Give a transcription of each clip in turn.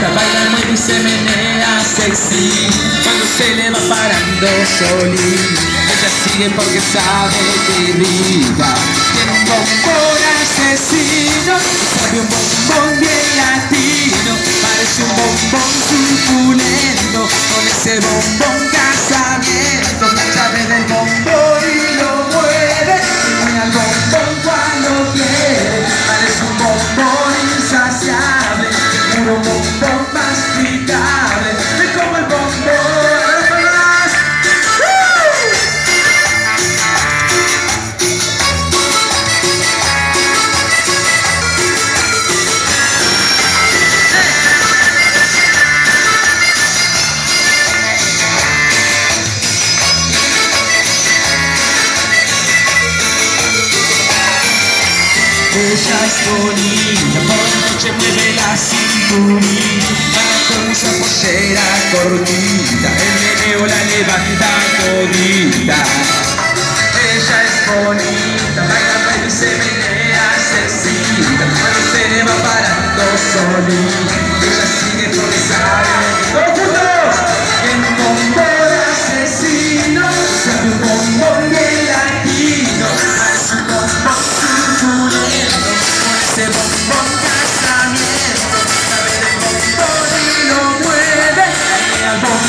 bonita, baila, mueve y se menea sexy. Cuando se le va parando solita, ella sigue porque sabe que grita. Tiene un bombón asesino, sabe un bombón bien latino. Parece un bombón suculento, con ese bombón casamiento. Sabe del bombón y lo mueve, y al bombón cuando quiere. Parece un bombón insaciable, puro bombón masticable. Es como el bombón. Ella es bonita, por la noche mueve la cinturita, con esa pollera cortita, el meneo la levanta todita. Ella es bonita, baila, baila y se menea sexita, cuando se le va parando solita, ella sigue porque sabe. ¡Todos juntos! Tiene un bombón asesino, sabe un bombón bien latino, parece un bombón suculento, ese bombón casamiento. Sabe del bombón y lo mueve, al bombón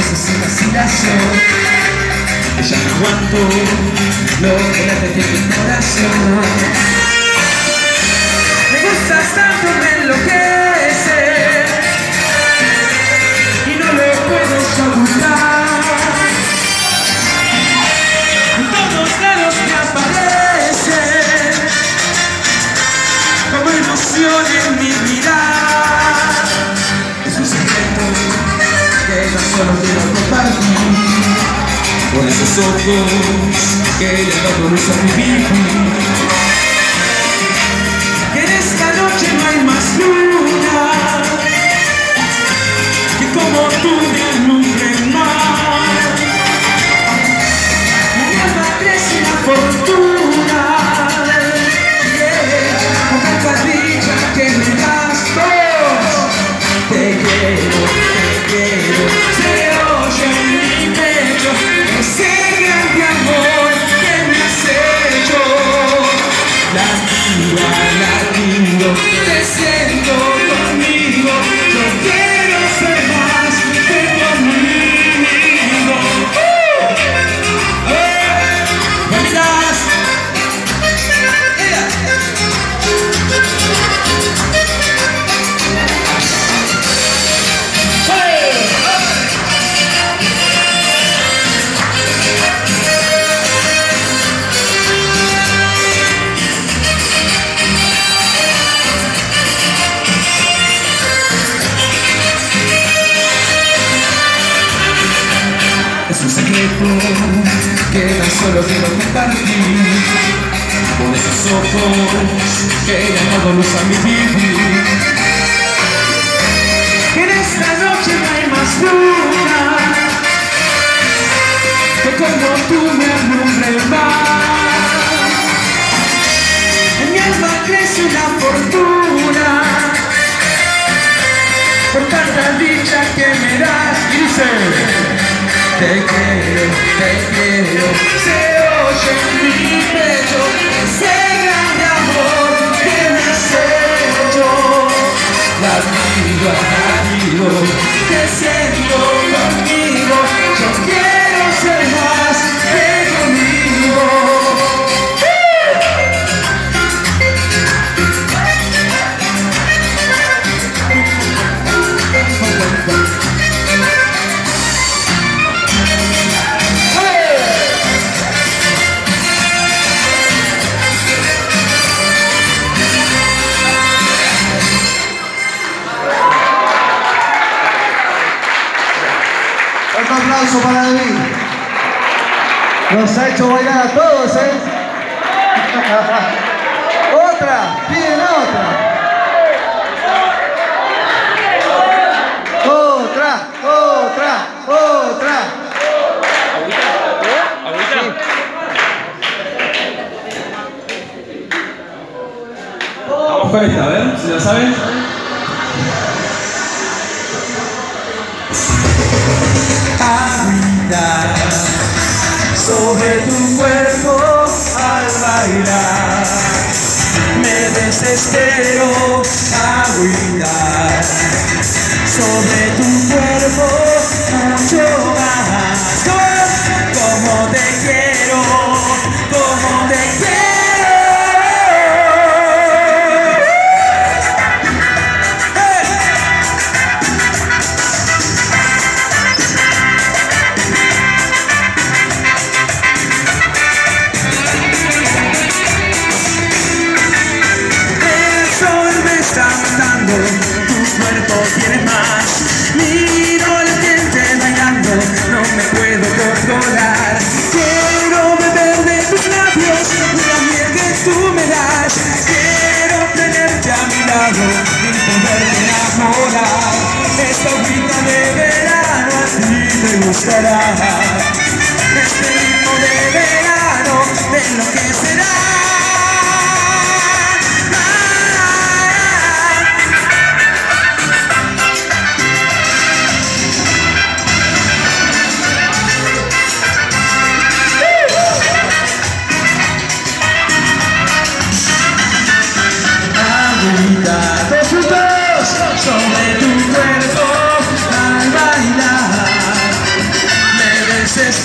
besos sin vacilación. Ya no aguanto lo que late en mi corazón. Me gustas tanto, me enloquece y no lo puedo ocultar. En todos lados me aparece como emoción en mi mirar. Es un secreto que tan solo quiero compartir con esos ojos que le han dado luz a mi vida. Que en esta noche no hay más luna que como tú me alumbre más. Mi alma crece una fortuna, con tanta dicha que me das vos. Te quiero, se oye en mi pecho ese grande amor que me has hecho. Latido, te siento conmigo, yo quiero ser más que conmigo. ¿Bailas? Es un secreto que tan solo quiero compartir con esos ojos que le han dado luz a mi vivir. Que en esta noche no hay más luna que como tú me alumbre más. En mi alma crece una fortuna por tanta dicha que me das. Y dice: te quiero, se oye en mi pecho ese grande amor que me has hecho. Latido, te siento conmigo, yo quiero ser más que conmigo. Un aplauso para David. Nos ha hecho bailar a todos, ¿eh? Otra, piden otra. Otra. Vamos con esta, a ver si la saben. Agüita sobre tu cuerpo al bailar, me desespero. Agüita sobre tu cuerpo mucho más. Como te quiero, como te quiero. Tu cuerpo tiene más. Miro la gente bailando, no me puedo controlar. Quiero beber de tus labios la miel que tú me das. Quiero tenerte a mi lado y poderte enamorar. Esta agüita de verano a ti te gustará. Este ritmo de verano te enloquecerá. Sobre tu cuerpo al bailar,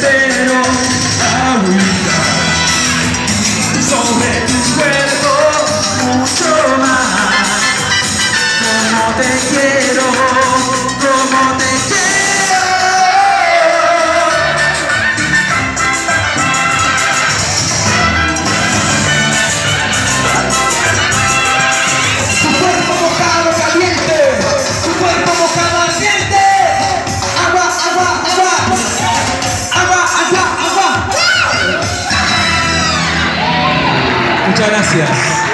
deseo agüita sobre tu cuerpo mucho más. Como te quiero, como te quiero. Tu cuerpo mojado caliente, tu cuerpo mojado ardiente. Agua, agua, agua. Agua, agua, agua. Muchas gracias.